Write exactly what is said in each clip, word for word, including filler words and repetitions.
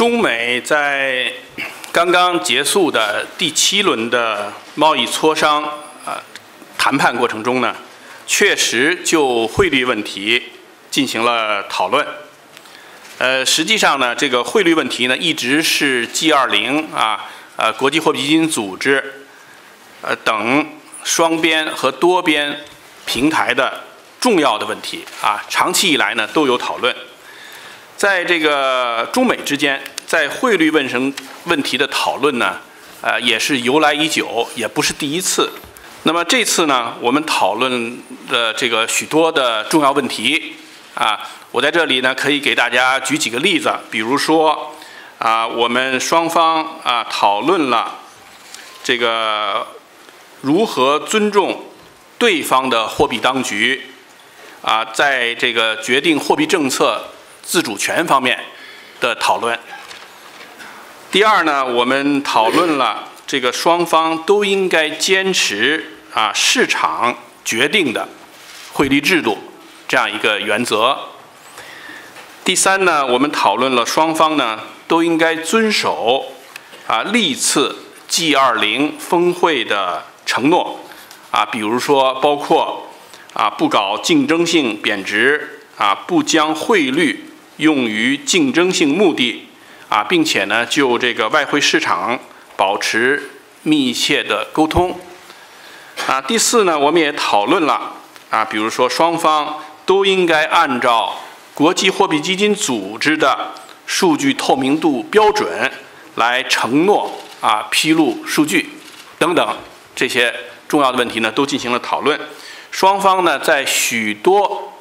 中美在刚刚结束的第七轮的贸易磋商啊谈判过程中呢，确实就汇率问题进行了讨论。呃，实际上呢，这个汇率问题呢，一直是 G 二十 啊，呃，国际货币基金组织呃等双边和多边平台的重要的问题啊，长期以来呢都有讨论。在这个中美之间，在汇率问成问题的讨论呢，呃，也是由来已久，也不是第一次。那么这次呢，我们讨论的这个许多的重要问题啊，我在这里呢可以给大家举几个例子，比如说啊，我们双方啊讨论了这个如何尊重对方的货币当局啊，在这个决定货币政策自主权方面的讨论。第二呢，我们讨论了这个双方都应该坚持啊市场决定的汇率制度这样一个原则。第三呢，我们讨论了双方呢都应该遵守啊历次 G 二十 峰会的承诺啊，比如说包括啊不搞竞争性贬值啊，不将汇率用于竞争性目的啊，并且呢就这个外汇市场保持密切的沟通啊。第四呢，我们也讨论了啊，比如说双方都应该按照国际货币基金组织的数据透明度标准来承诺啊披露数据等等这些重要的问题呢都进行了讨论。双方呢在许多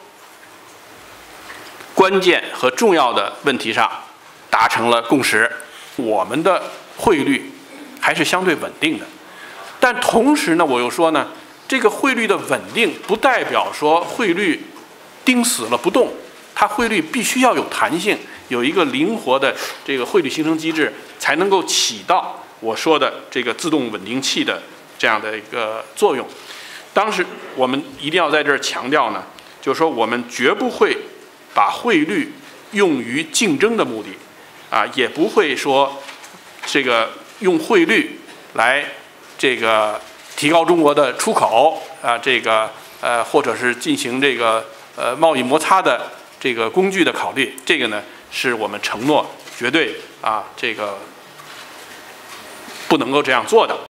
关键和重要的问题上达成了共识。我们的汇率还是相对稳定的，但同时呢，我又说呢，这个汇率的稳定不代表说汇率钉死了不动，它汇率必须要有弹性，有一个灵活的这个汇率形成机制，才能够起到我说的这个自动稳定器的这样的一个作用。当时我们一定要在这儿强调呢，就是说我们绝不会把汇率用于竞争的目的啊，也不会说这个用汇率来这个提高中国的出口啊，这个呃或者是进行这个呃贸易摩擦的这个工具的考虑，这个呢是我们承诺绝对啊这个不能够这样做的。